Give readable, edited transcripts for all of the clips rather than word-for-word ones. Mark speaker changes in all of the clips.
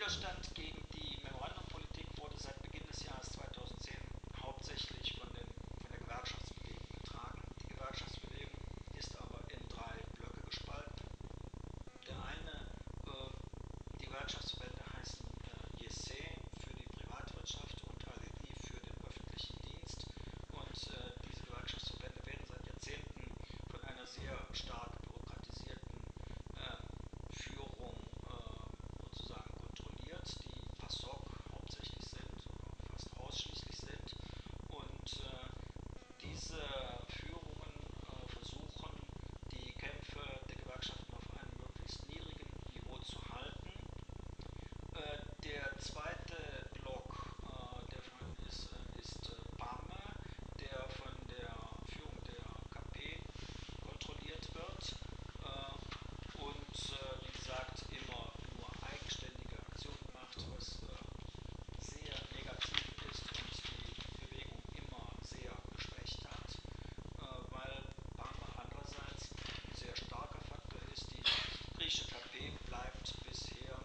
Speaker 1: Widerstand gegen die Memorandumpolitik wurde seit Beginn des Jahres 2010 hauptsächlich von der Gewerkschaftsbewegung getragen. Die Gewerkschaftsbewegung ist aber in drei Blöcke gespalten. Der eine, die Gewerkschaftsverbände heißen JESE für die Privatwirtschaft und ALEDI für den öffentlichen Dienst. Und diese Gewerkschaftsverbände werden seit Jahrzehnten von einer sehr stark bürokratisierten Führung sozusagen kontrolliert, die PASOK hauptsächlich sind, fast ausschließlich sind. Und diese Führungen versuchen, die Kämpfe der Gewerkschaften auf einem möglichst niedrigen Niveau zu halten. Der zweite Block ist BAME, der von der Führung der KP kontrolliert wird und wie gesagt immer nur eigenständige Aktionen macht, was sehr negativ ist und die Bewegung immer sehr geschwächt hat, weil BAME andererseits ein sehr starker Faktor ist. Die griechische KP bleibt bisher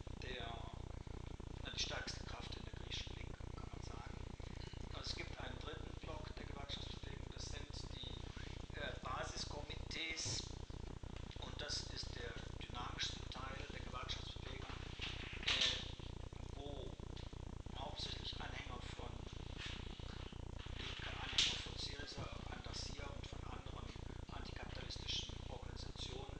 Speaker 1: die stärkste Kraft in der griechischen Linken, kann man sagen. Es gibt einen dritten Block der Gewerkschaftsbewegung, das sind die Basiskomitees, und das ist der dynamischste Teil der Gewerkschaftsbewegung, wo hauptsächlich Anhänger von Syriza, Andasia und von anderen antikapitalistischen Organisationen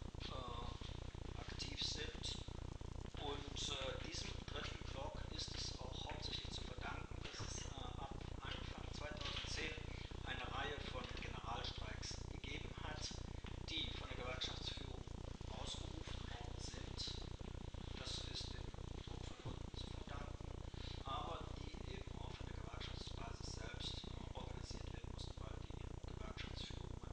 Speaker 1: aktiv sind. Und diesem dritten Block ist es auch hauptsächlich zu verdanken, dass es ab Anfang 2010 eine Reihe von Generalstreiks gegeben hat, die von der Gewerkschaftsführung ausgerufen worden sind. Das ist dem Druck von unten zu verdanken, aber die eben auch von der Gewerkschaftsbasis selbst organisiert werden mussten, weil die Gewerkschaftsführungen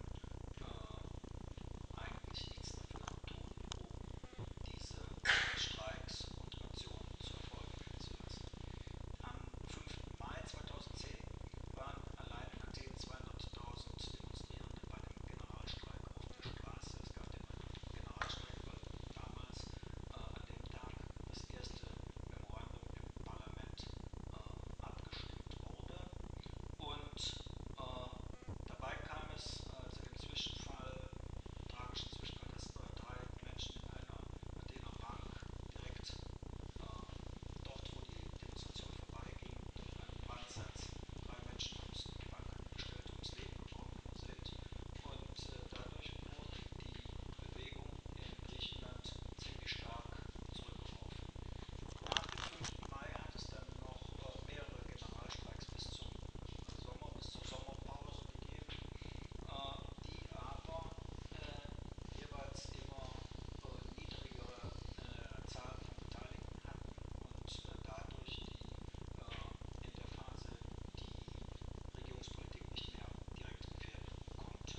Speaker 1: eigentlich nichts dafür tun, um diese Streiks und Aktionen zu Erfolg bringen zu lassen. Am 5. Mai 2010 waren allein in Athen 200.000 Demonstrierende bei dem Generalstreik auf der Straße. Es gab den Generalstreik, weil damals an dem Tag das erste Memorandum im Parlament abgestimmt wurde. Und dabei kam es zu dem tragischen Zwischenfall, dass drei Menschen in einer Athener Bank direkt dort, wo die Demonstration vorbeiging, durch einen Brandsatz drei Menschen aus die Bankangestellte ums Leben gekommen sind. Und dadurch wurde die Bewegung in Griechenland ziemlich stark zurückgeworfen. Nach dem 5. Mai hat es dann noch mehrere Generalstreiks bis zur Sommerpause gegeben, die aber jeweils immer niedrigere Zahl von Beteiligten hatten und dadurch in der Phase die Regierungspolitik nicht mehr direkt gefährden konnten.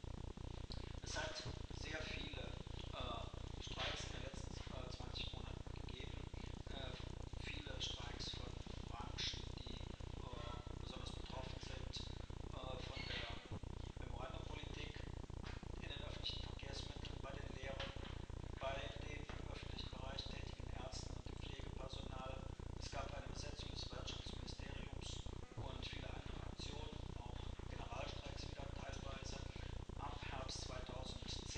Speaker 1: Es hat sehr viele Streiks in den letzten 20 Monaten gegeben, viele Streiks von Branchen, die besonders betroffen sind von der Memorandumpolitik in den öffentlichen Verkehrsmitteln, bei den Lehrern, bei den im öffentlichen Bereich tätigen Ärzten und dem Pflegepersonal. Es gab eine Besetzung des Wirtschaftsministeriums und viele andere Aktionen, auch Generalstreiks wieder teilweise. Ab Herbst 2010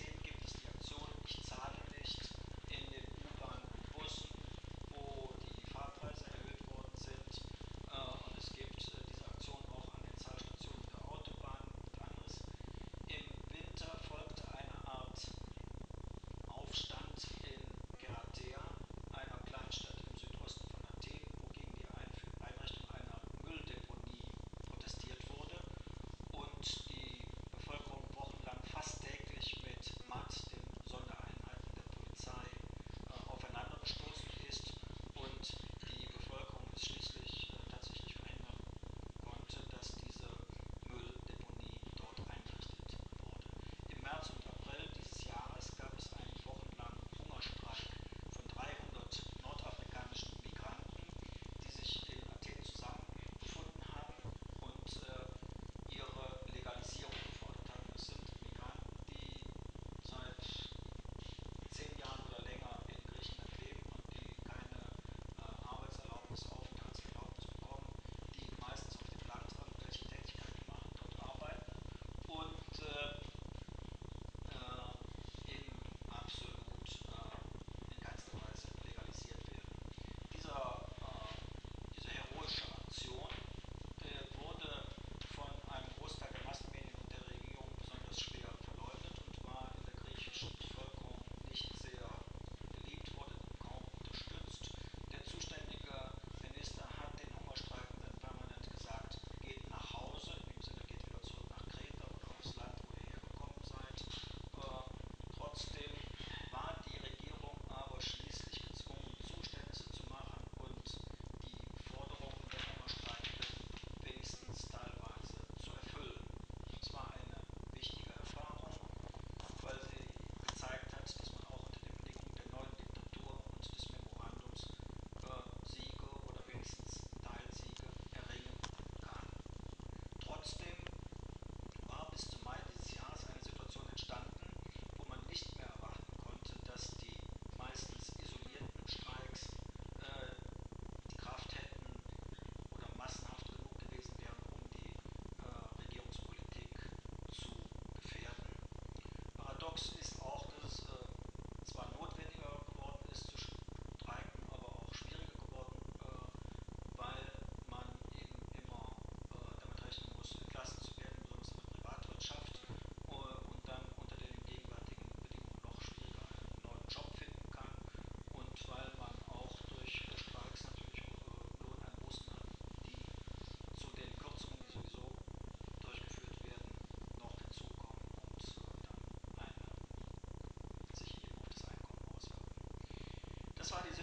Speaker 1: Paradox ist auch, dass es zwar notwendiger geworden ist zu streiken, aber auch schwieriger geworden, weil man eben immer damit rechnen muss, entlassen zu werden, besonders in der Privatwirtschaft, und dann unter den gegenwärtigen Bedingungen noch schwieriger einen neuen Job finden kann, und weil man auch durch Streiks natürlich auch Lohneinbußen hat, die zu den Kürzungen, die sowieso durchgeführt werden, noch hinzukommen und dann sich eben auf das Einkommen auswirken. Das war die